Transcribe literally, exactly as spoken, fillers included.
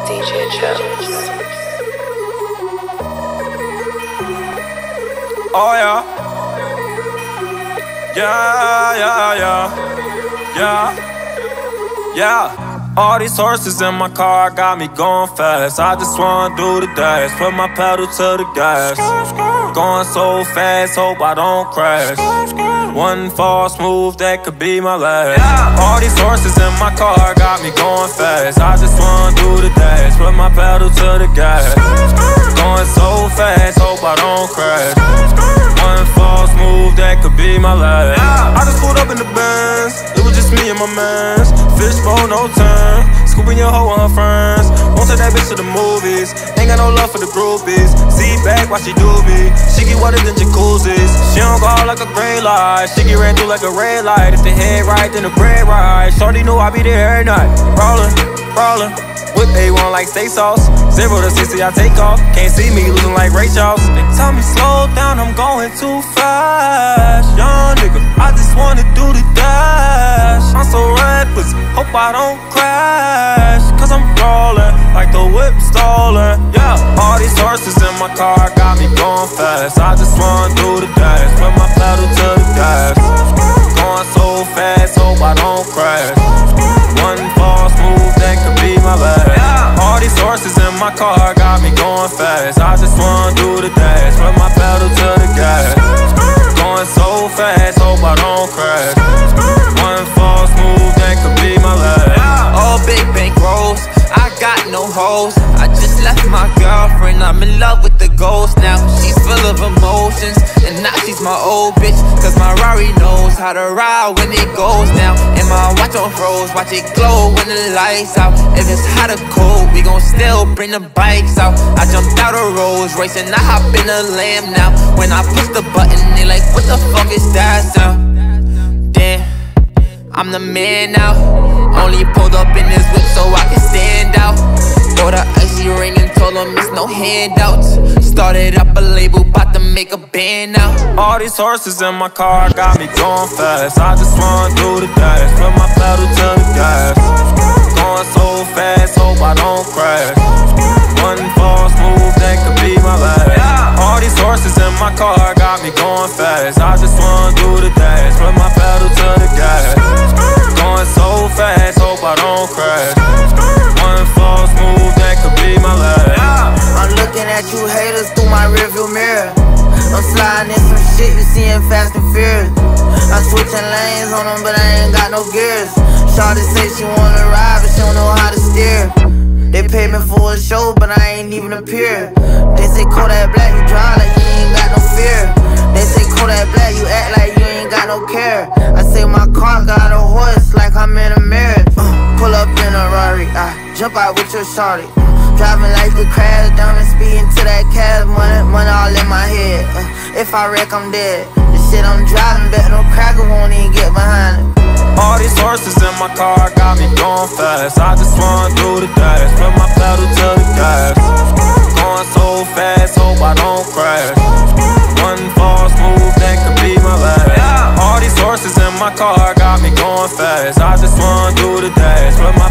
D J Jones. Oh yeah, yeah, yeah, yeah, yeah, yeah. All these horses in my car got me going fast. I just wanna do the dash, put my pedal to the gas. Going so fast, hope I don't crash. One fall smooth, that could be my last. All these horses in my car got me going fast. I just wanna do the dash, put my pedal to the gas. Going so fast, hope I don't crash. One fall smooth, that could be my last. I just pulled up in the Benz, it was just me and my mans. Fishbowl, no turn, scooping your hoe and her friends. Won't take that bitch to the movies, ain't got no love for the groupies. Sit back while she do me, she get wetter than jacuzzis. She don't go out like a gray light, she get ran through like a red light. If the head right, then the bread right. Shorty knew I be there every night. Rollin', rollin', whip A one like steak sauce. Zero to sixty, I take off. Can't see me losing like Ray Charles. They tell me slow down, I'm going too fast. Young nigga, I just wanna do the dash. I'm so reckless, hope I don't crash. Cause I'm rollin' like the whip stolen. Yeah, all these horses in my car got me going fast. I just wanna do the dash, put my pedal to the gas. Going so fast, hope I don't crash. One fall smooth, that could be my last. All these horses in my car got me going fast. I just wanna do the dash, put my pedal to the gas. Going so fast, hope I don't crash. One fall smooth, that could be my last. All big bank rolls, I got no hoes. I just left my girlfriend, I'm in love with the ghost now. She's full of emotions, and now she's my old bitch. Cause my Rari knows how to ride when it goes down. And my watch on froze, watch it glow when the lights out. If it's hot or cold, we gon' still bring the bikes out. I jumped out of Rolls Royce and I hop in a Lamb now. When I push the button, they like, what the fuck is that sound? Damn, I'm the man now. Only pulled up in this whip so I can stand out. Bought a icy ring and told them it's no handouts. Started up a label, bout to make a band now. All these horses in my car got me going fast. I just wanna do the dash, put my pedal to the gas. Going so fast, hope I don't crash. One fall smooth, that could be my last. All these horses in my car got me going fast. I just wanna do the dash, put my pedal to the gas. Going so fast, hope I don't crash. One fall smooth, that could be my last. I'm looking at you haters through my rearview mirror. I'm sliding in some shit you see in Fast and Furious. I'm switching lanes on them, but I ain't got no gears. Shawty say she wanna ride, but she don't know how to steer. They pay me for a show, but I ain't even appear. They say Kodak Black, you drive like you ain't got no fear. They say Kodak Black, you act like you ain't got no care. I say my car got a horse like I'm in a marriage. uh, Pull up in a Rari, I jump out with your shawty. uh, Driving like the crash, down and speeding to that cash. Money, money all in my head. uh, If I wreck, I'm dead. The shit I'm driving, bet no cracker won't even get behind it. All these horses in my car got me going fast. I just wanna do the dash, put my pedal to the gas. Going so fast, hope I don't crash. One fall smooth, that could be my last. All these horses in my car got me going fast. I just wanna do the dash, put my